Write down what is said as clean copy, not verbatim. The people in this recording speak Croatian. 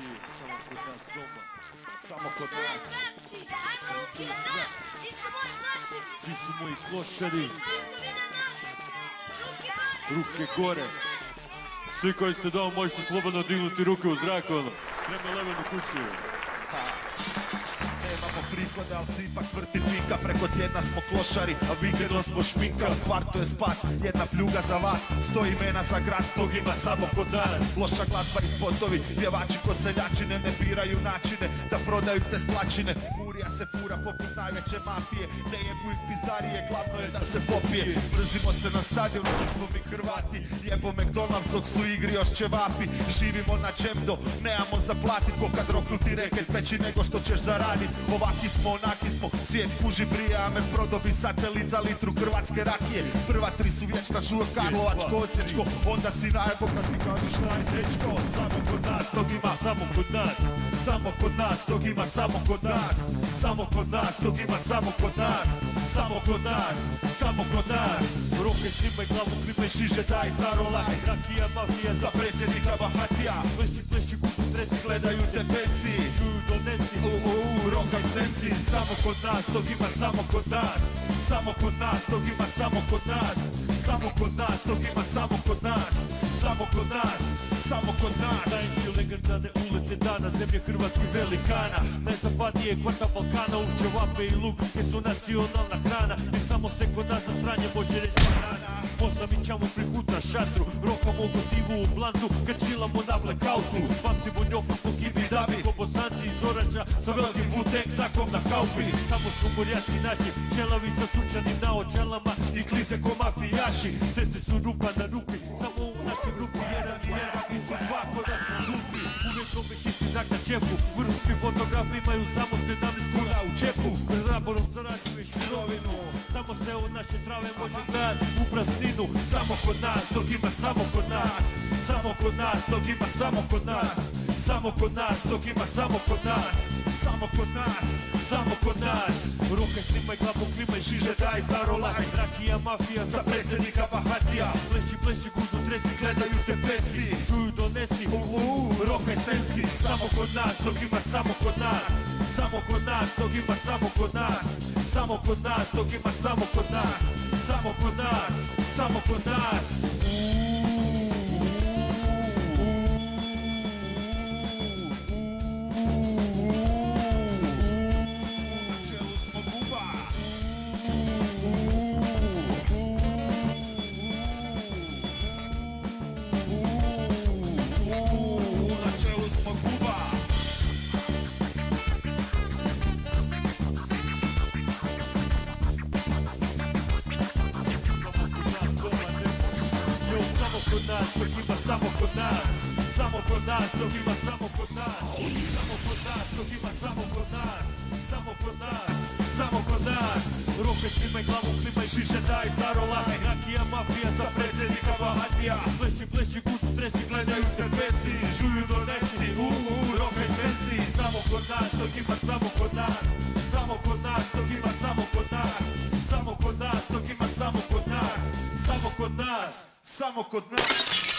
Samo kod nas. Ti su moji klošari. Ruke gore. Svi koji ste doma možete slobodno dignuti ruke u zrak, ono. Prema Levenu kući. Nemamo prihode, ali se ipak vrti pinka. Preko tjedna smo klošari, a vikendom smo šminka. U kvartu je spas, jedna pljuga za vas. 100 imena za gras, tog ima samo kod nas. Loša glazba i spotovi, pjevači ko seljačine ne biraju načine da prodaju te splačine. Murija se fura poput najveće mafije, ne jebu ih pizdarije, glavno je da se popije. Mrzimo se na stadionu, svi smo mi Hrvati. Jebo McDonald's dok su igri još ćevapi. Živimo na čemdo, nemamo za platit. Ko kad roknuti reket veći nego što ćeš zaradit. Ovaki smo, onaki smo, svijet kuži prije, a me prodobi satelit za litru hrvatske rakije. Prva tri su vječna žur, Karlovačko, Osječko, onda si najbo kad ti kažeš najdečko. Samo kod nas, tog ima samo kod nas. Samo kod nas, tog ima samo kod nas. Samo kod nas, tog ima samo kod nas. Samo kod nas, samo kod nas. Ruke snimaj, glavu klipaj, šiže daj zarolaj. Rakija, mafija, za predsjednika Bahatija. Pleši, kusu, tresi, gledaju te pesi. Čuju, donesi, roka i sensi. Samo kod nas, tog ima samo kod nas. Samo kod nas, tog ima samo kod nas. Samo kod nas, tog ima samo kod nas. Samo kod nas, samo kod nas. Najti legendarne ulete dana, zemlje hrvatskih velikana. Najzapadnije kvarta Balkana, uz ćevape i luk, gdje su nacionalna hrana. I samo se kod nas za sranje može reći banana. Posamićamo prikuta šatru, rokamo gotivu u blandu, kad čilamo na blackoutu. Pamtimo njofu po kibi dabi, ko bosanci iz Orača, sa velikim Wu-Tang znakom na kaupi. Samo su morjaci naši, čelavi sa sunčanim naočalama i klize ko mafijaši. Ceste su rupa na rupi, samo u našoj grupi jedan i jedan, nisu dva ko da smo glupi. Uvijek dobeš isti znak na čepu, vrhunski fotografi imaju samo 17 kuna u čepu. Pred raborom zarađuješ mirovinu, samo se od naše trave može gledati u prazninu. Samo kod nas, tog ima samo kod nas. Samo kod nas, tog ima samo kod nas. Samo kod nas, tog ima samo kod nas. Samo kod nas, samo kod nas. Ruke snimaj, glavu klimaj, žiže daj zarolaj. Rakija, mafija, za predsjednika Bahatija. Pleši, guzu, tresi, gledaju te pesi. Čuju, donesi, roka i sensi. Samo kod nas, tog ima samo kod nas. Samo kod nas, tog ima samo kod nas. Samo kod nas, tog ima samo kod nas. Samo kod nas, samo kod nas. Kod nas, tog ima samo kod nas. Samo kod nas, tog ima samo kod nas. Samo kod nas, tog ima samo kod nas. Samo kod nas, samo kod nas. Ruke snimaj, glavu klimaj, šiše daj zarolaj. Rakija, mafija, za predsjednika Bahatija. Pleši, guzu, tresi, gledaju te pesi. Žuju, donesi, roka i sensi. Samo kod nas, tog ima samo kod nas. Samo kod nas, tog ima samo kod nas. Samo kod nas, tog ima samo kod nas. Samo kod nas, samo kod nas.